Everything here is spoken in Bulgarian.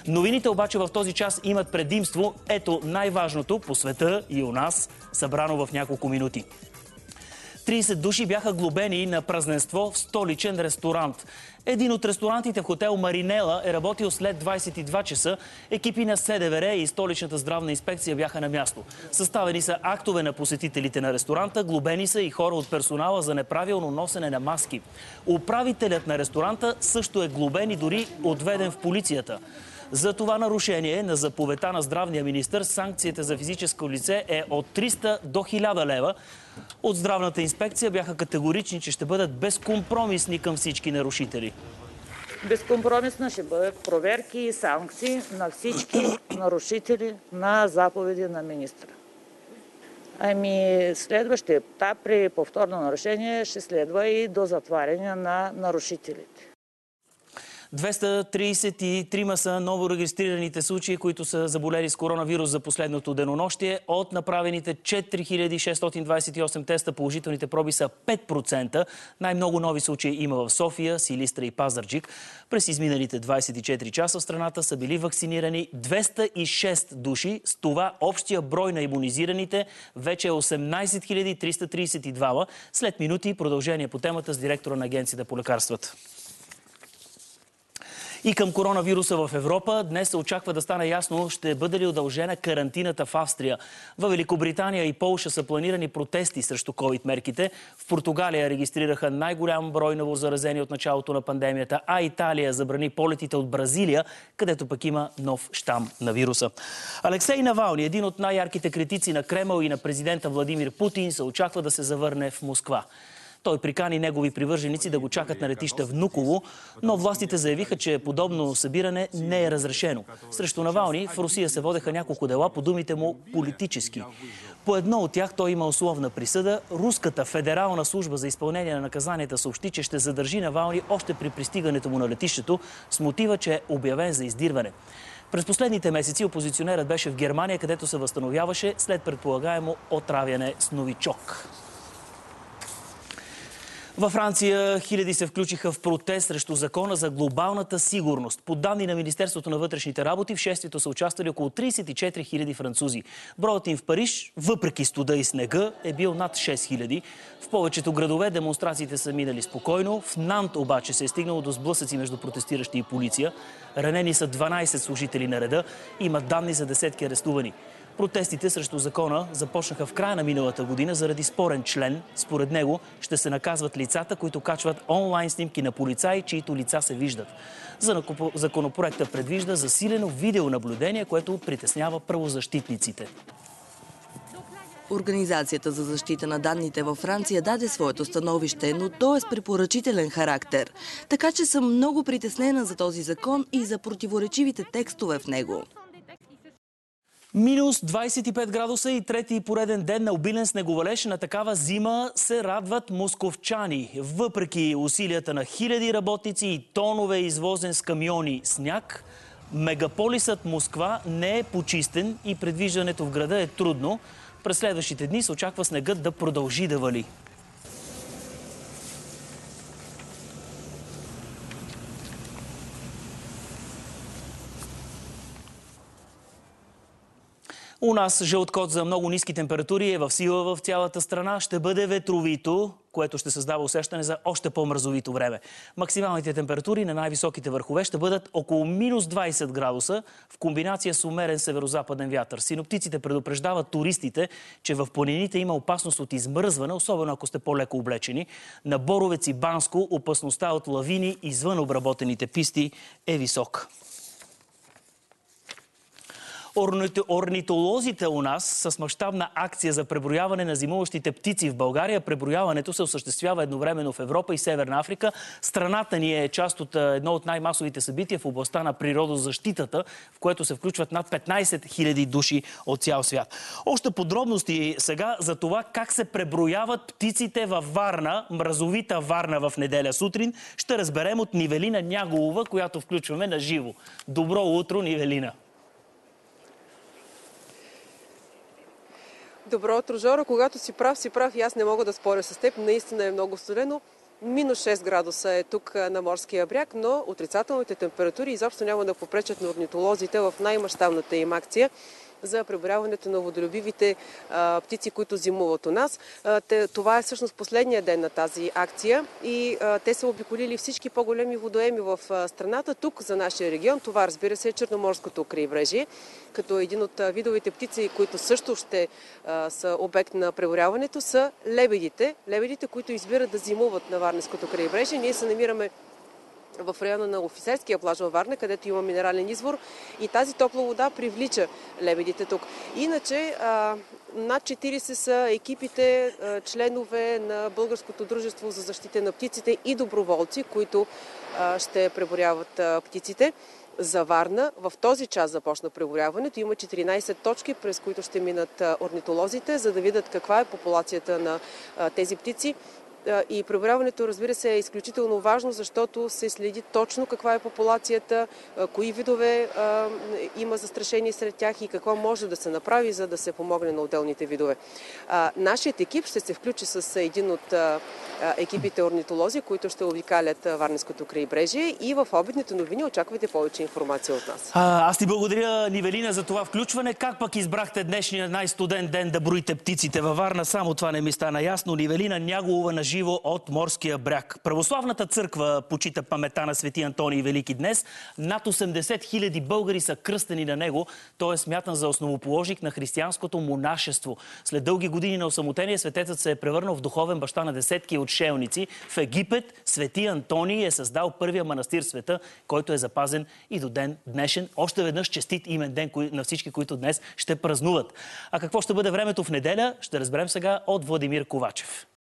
Новините обаче в този час имат предимство. Ето най-важното по света и у нас, събрано в няколко минути. 30 души бяха глобени на празненство в столичен ресторант. Един от ресторантите в хотел Маринела е работил след 22 часа. Екипи на СДВР и столичната здравна инспекция бяха на място. Съставени са актове на посетителите на ресторанта, глобени са и хора от персонала за неправилно носене на маски. Управителят на ресторанта също е глобен и дори отведен в полицията. За това нарушение на заповедта на здравния министър санкцията за физическо лице е от 300 до 1000 лева. От здравната инспекция бяха категорични, че ще бъдат безкомпромисни към всички нарушители. Безкомпромисно ще бъдат проверки и санкции на всички нарушители на заповеди на министъра. Следващия етап при повторно нарушение ще следва и до затваряне на нарушителите. 233 са новорегистрираните случаи, които са заболели с коронавирус за последното денонощие. От направените 4628 теста положителните проби са 5%. Най-много нови случаи има в София, Силистра и Пазарджик. През изминалите 24 часа в страната са били вакцинирани 206 души. С това общия брой на имунизираните вече е 18 332. След минути продължение по темата с директора на Агенцията по лекарствата. И към коронавируса в Европа днес се очаква да стане ясно ще бъде ли удължена карантината в Австрия. В Великобритания и Полша са планирани протести срещу ковид-мерките. В Португалия регистрираха най-голям брой новозаразени от началото на пандемията, а Италия забрани полетите от Бразилия, където пък има нов щам на вируса. Алексей Навални, един от най-ярките критици на Кремъл и на президента Владимир Путин, се очаква да се завърне в Москва. Той прикани негови привърженици да го чакат на летище Внуково, но властите заявиха, че подобно събиране не е разрешено. Срещу Навални в Русия се водеха няколко дела, по думите му политически. По едно от тях той има условна присъда. Руската федерална служба за изпълнение на наказанията съобщи, че ще задържи Навални още при пристигането му на летището с мотива, че е обявен за издирване. През последните месеци опозиционерът беше в Германия, където се възстановяваше след предполагаемо отравяне с новичок. Във Франция хиляди се включиха в протест срещу закона за глобалната сигурност. По данни на Министерството на вътрешните работи, в шествието са участвали около 34 000 французи. Броят им в Париж, въпреки студа и снега, е бил над 6 000. В повечето градове демонстрациите са минали спокойно. В Нант обаче се е стигнало до сблъсъци между протестиращи и полиция. Ранени са 12 служители на реда. Има данни за десетки арестувани. Протестите срещу закона започнаха в края на миналата година заради спорен член. Според него ще се наказват лицата, които качват онлайн снимки на полицаи, чието лица се виждат. Законопроекта предвижда засилено видеонаблюдение, което притеснява правозащитниците. Организацията за защита на данните във Франция даде своето становище, но то е с препоръчителен характер. Така че съм много притеснена за този закон и за противоречивите текстове в него. Минус 25 градуса и трети пореден ден на обилен снеговалеж. На такава зима се радват московчани. Въпреки усилията на хиляди работници и тонове извозен с камиони сняг, мегаполисът Москва не е почистен и предвиждането в града е трудно. През следващите дни се очаква снегът да продължи да вали. У нас жълт код за много ниски температури е в сила в цялата страна. Ще бъде ветровито, което ще създава усещане за още по-мразовито време. Максималните температури на най-високите върхове ще бъдат около минус 20 градуса в комбинация с умерен северо-западен вятър. Синоптиците предупреждават туристите, че в планините има опасност от измръзване, особено ако сте по-леко облечени. На Боровец и Банско опасността от лавини извън обработените писти е висока. Орнитолозите у нас с мащабна акция за преброяване на зимуващите птици в България. Преброяването се осъществява едновременно в Европа и Северна Африка. Страната ни е част от едно от най-масовите събития в областта на природозащитата, в което се включват над 15 000 души от цял свят. Още подробности сега за това как се преброяват птиците във Варна, мразовита Варна в неделя сутрин, ще разберем от Нивелина Няголова, която включваме на живо. Добро утро, Нивелина! Добро утро, Жоро. Когато си прав и аз не мога да споря с теб. Наистина е много студено. Минус 6 градуса е тук на морския бряг, но отрицателните температури изобщо няма да попречат на орнитолозите в най-мащабната им акция за преброяването на водолюбивите птици, които зимуват у нас. Това е всъщност последния ден на тази акция и те са обиколили всички по-големи водоеми в страната. Тук за нашия регион това, разбира се, е Черноморското крайбрежие, като един от видовите птици, които също ще са обект на преброяването, са лебедите. Лебедите, които избират да зимуват на Варненското крайбрежие. Ние се намираме в района на Офицерския плаж във Варна, където има минерален извор и тази топла вода привлича лебедите тук. Иначе над 40 са екипите, членове на Българското дружество за защита на птиците и доброволци, които ще преброяват птиците. За Варна в този час започна преброяването. Има 14 точки, през които ще минат орнитолозите, за да видят каква е популацията на тези птици. И преброяването, разбира се, е изключително важно, защото се следи точно каква е популацията, кои видове има застрашени сред тях и какво може да се направи, за да се помогне на отделните видове. Нашият екип ще се включи с един от екипите орнитолози, които ще обикалят Варненското крайбрежие и в обедните новини очаквайте повече информация от нас. Аз ти благодаря, Нивелина, за това включване. Как пък избрахте днешния най-студен ден да броите птиците във Варна? Само това не ми стана ясно. Нивелина Няголова на живо от морския бряг. Православната църква почита паметта на свети Антоний Велики днес. Над 80 000 българи са кръстени на него. Той е смятан за основоположник на християнското монашество. След дълги години на осамотение светецът се е превърнал в духовен баща на десетки отшелници. В Египет свети Антоний е създал първия манастир в света, който е запазен и до ден днешен. Още веднъж честит имен ден на всички, които днес ще празнуват. А какво ще бъде времето в неделя, ще разберем сега от Владимир Ковачев.